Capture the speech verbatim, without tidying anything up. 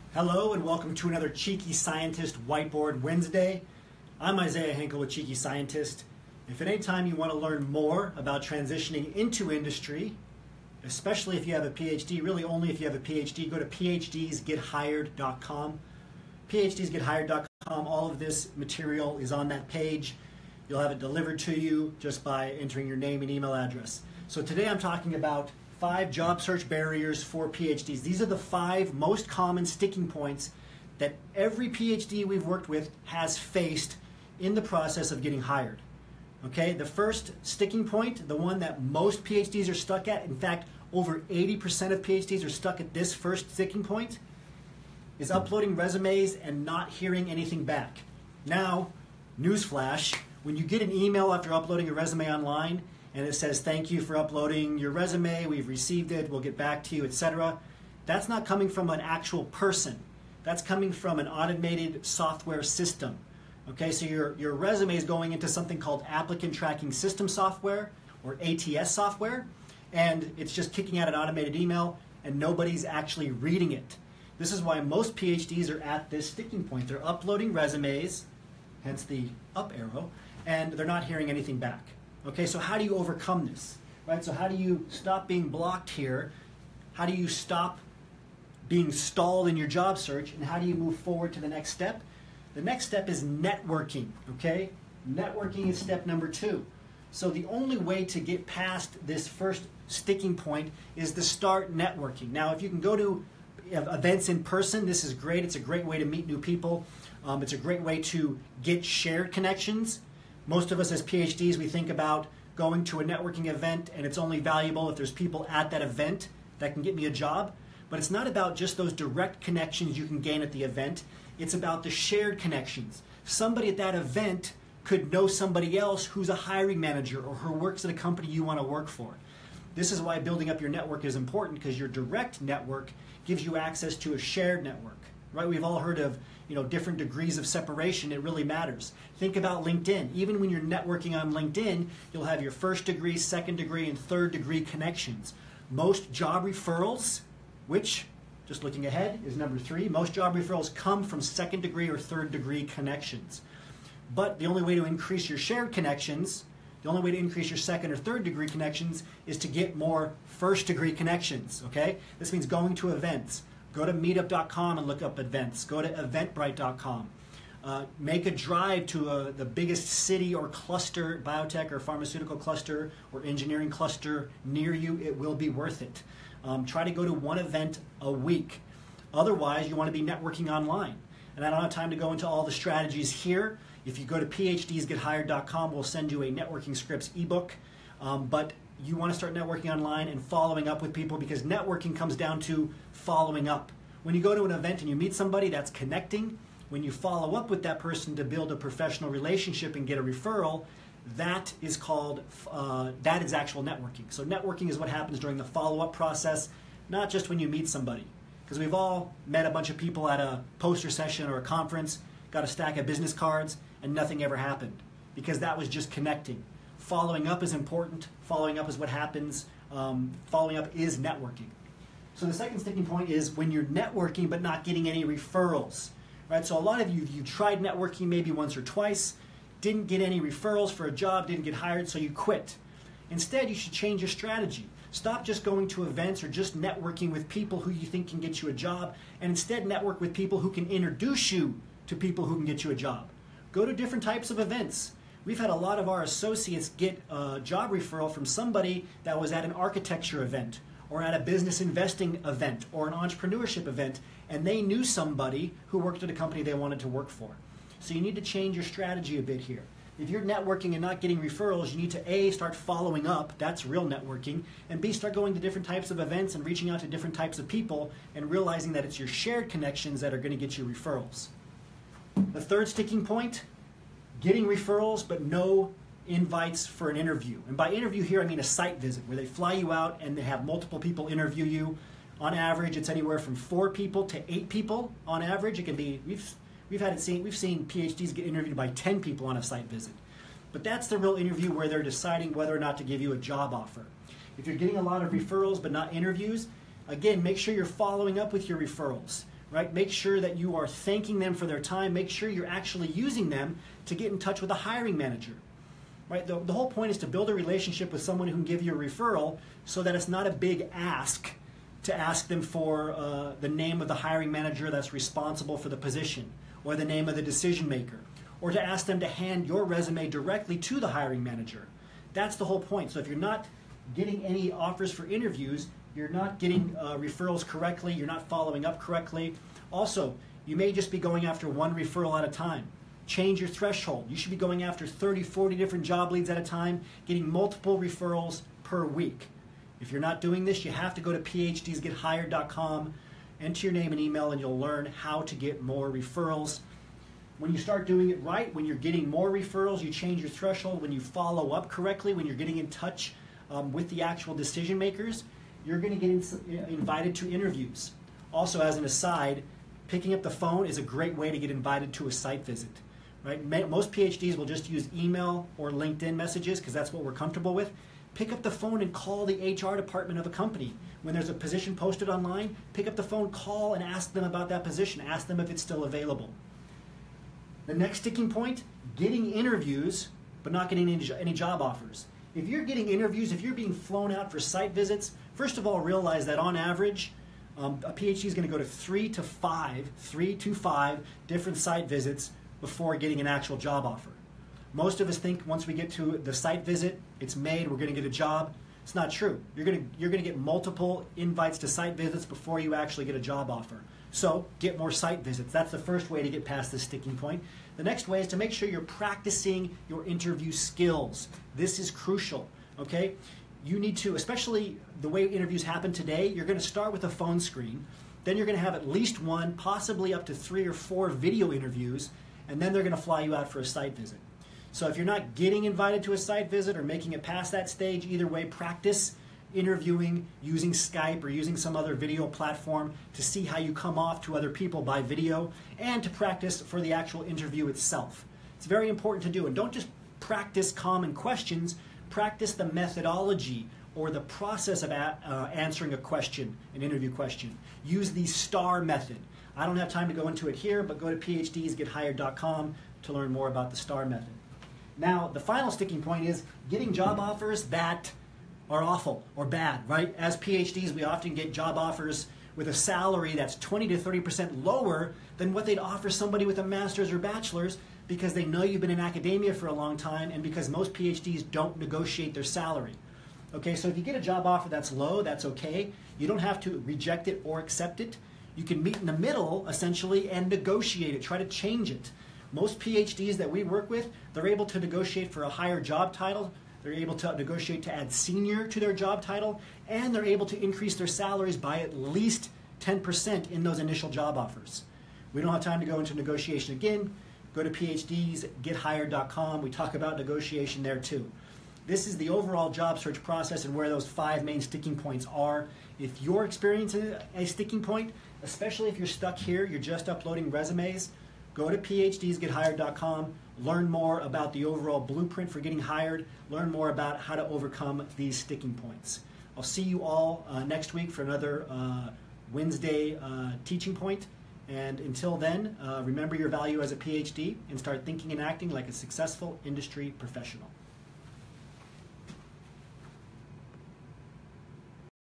Hello and welcome to another Cheeky Scientist Whiteboard Wednesday. I'm Isaiah Henkel with Cheeky Scientist. If at any time you want to learn more about transitioning into industry, especially if you have a P H D, really only if you have a P H D, go to P H Ds get hired dot com. P H Ds get hired dot com, all of this material is on that page. You'll have it delivered to you just by entering your name and email address. So today I'm talking about five job search barriers for P H Ds. These are the five most common sticking points that every P H D we've worked with has faced in the process of getting hired. Okay, the first sticking point, the one that most P H Ds are stuck at, in fact, over eighty percent of P H Ds are stuck at this first sticking point, is uploading resumes and not hearing anything back. Now, newsflash, when you get an email after uploading a resume online, and it says, thank you for uploading your resume, we've received it, we'll get back to you, et cetera. That's not coming from an actual person. That's coming from an automated software system. Okay, so your, your resume is going into something called Applicant Tracking System Software, or A T S software, and it's just kicking out an automated email, and nobody's actually reading it. This is why most P H Ds are at this sticking point. They're uploading resumes, hence the up arrow, and they're not hearing anything back. Okay, so how do you overcome this? Right? So how do you stop being blocked here? How do you stop being stalled in your job search? And how do you move forward to the next step? The next step is networking, okay? Networking is step number two. So the only way to get past this first sticking point is to start networking. Now, if you can go to events in person, this is great. It's a great way to meet new people. Um, it's a great way to get shared connections. Most of us as P H Ds, we think about going to a networking event and it's only valuable if there's people at that event that can get me a job. But it's not about just those direct connections you can gain at the event. It's about the shared connections. Somebody at that event could know somebody else who's a hiring manager or who works at a company you want to work for. This is why building up your network is important, because your direct network gives you access to a shared network. Right? We've all heard of, you know, different degrees of separation. It really matters. Think about LinkedIn. Even when you're networking on LinkedIn, you'll have your first degree, second degree, and third degree connections. Most job referrals, which, just looking ahead, is number three, most job referrals come from second degree or third degree connections. But the only way to increase your shared connections, the only way to increase your second or third degree connections is to get more first degree connections, okay? This means going to events. Go to meetup dot com and look up events. Go to eventbrite dot com. Uh, make a drive to a, the biggest city or cluster, biotech or pharmaceutical cluster or engineering cluster near you. It will be worth it. Um, try to go to one event a week. Otherwise, you want to be networking online. And I don't have time to go into all the strategies here. If you go to P H Ds get hired dot com, we'll send you a networking scripts ebook. Um, but you want to start networking online and following up with people, because networking comes down to following up. When you go to an event and you meet somebody, that's connecting. When you follow up with that person to build a professional relationship and get a referral, that is called, uh, that is actual networking. So networking is what happens during the follow-up process, not just when you meet somebody. Because we've all met a bunch of people at a poster session or a conference, got a stack of business cards, and nothing ever happened, because that was just connecting. Following up is important. Following up is what happens. Um, following up is networking. So the second sticking point is when you're networking but not getting any referrals. Right? So a lot of you, you tried networking maybe once or twice, didn't get any referrals for a job, didn't get hired, so you quit. Instead, you should change your strategy. Stop just going to events or just networking with people who you think can get you a job, and instead network with people who can introduce you to people who can get you a job. Go to different types of events. We've had a lot of our associates get a job referral from somebody that was at an architecture event or at a business investing event or an entrepreneurship event, and they knew somebody who worked at a company they wanted to work for. So you need to change your strategy a bit here. If you're networking and not getting referrals, you need to A, start following up, that's real networking, and B, start going to different types of events and reaching out to different types of people and realizing that it's your shared connections that are going to get you referrals. The third sticking point, getting referrals but no invites for an interview. And by interview here, I mean a site visit where they fly you out and they have multiple people interview you. On average, it's anywhere from four people to eight people. On average, it can be, we've, we've, had it seen, we've seen P H Ds get interviewed by ten people on a site visit. But that's the real interview where they're deciding whether or not to give you a job offer. If you're getting a lot of referrals but not interviews, again, make sure you're following up with your referrals. right? Make sure that you are thanking them for their time. Make sure you're actually using them to get in touch with a hiring manager, right? The, the whole point is to build a relationship with someone who can give you a referral so that it's not a big ask to ask them for uh, the name of the hiring manager that's responsible for the position, or the name of the decision maker, or to ask them to hand your resume directly to the hiring manager. That's the whole point. So if you're not getting any offers for interviews, you're not getting uh, referrals correctly, you're not following up correctly. Also, you may just be going after one referral at a time. Change your threshold. You should be going after thirty, forty different job leads at a time, getting multiple referrals per week. If you're not doing this, you have to go to P H Ds get hired dot com, enter your name and email, and you'll learn how to get more referrals. When you start doing it right, when you're getting more referrals, you change your threshold. When you follow up correctly, when you're getting in touch um, with the actual decision makers, you're going to get in, invited to interviews. Also, as an aside, picking up the phone is a great way to get invited to a site visit. Right? Most P H Ds will just use email or LinkedIn messages because that's what we're comfortable with. Pick up the phone and call the H R department of a company. When there's a position posted online, pick up the phone, call, and ask them about that position. Ask them if it's still available. The next sticking point, getting interviews, but not getting any, any job offers. If you're getting interviews, if you're being flown out for site visits, first of all, realize that on average, um, a P H D is going to go to three to five, three to five different site visits before getting an actual job offer. Most of us think once we get to the site visit, it's made, we're going to get a job. It's not true. You're going to, you're going to get multiple invites to site visits before you actually get a job offer. So get more site visits. That's the first way to get past this sticking point. The next way is to make sure you're practicing your interview skills. This is crucial, okay? You need to, especially the way interviews happen today, you're going to start with a phone screen. Then you're going to have at least one, possibly up to three or four video interviews, and then they're going to fly you out for a site visit. So if you're not getting invited to a site visit or making it past that stage, either way, practice interviewing using Skype or using some other video platform to see how you come off to other people by video, and to practice for the actual interview itself. It's very important to do, and don't just practice common questions, practice the methodology or the process of a, uh, answering a question, an interview question. Use the STAR method. I don't have time to go into it here, but go to P H Ds get hired dot com to learn more about the STAR method. Now, the final sticking point is getting job offers that are awful or bad, right? As P H Ds, we often get job offers with a salary that's twenty to thirty percent lower than what they'd offer somebody with a master's or bachelor's, because they know you've been in academia for a long time and because most P H Ds don't negotiate their salary. Okay, so if you get a job offer that's low, that's okay. You don't have to reject it or accept it. You can meet in the middle, essentially, and negotiate it, try to change it. Most P H Ds that we work with, they're able to negotiate for a higher job title, they're able to negotiate to add senior to their job title, and they're able to increase their salaries by at least ten percent in those initial job offers. We don't have time to go into negotiation again. Go to P H Ds get hired dot com. We talk about negotiation there too. This is the overall job search process and where those five main sticking points are. If you're experiencing a sticking point, especially if you're stuck here, you're just uploading resumes, go to P H Ds get hired dot com, learn more about the overall blueprint for getting hired, learn more about how to overcome these sticking points. I'll see you all uh, next week for another uh, Wednesday uh, teaching point. And until then, uh, remember your value as a P H D and start thinking and acting like a successful industry professional.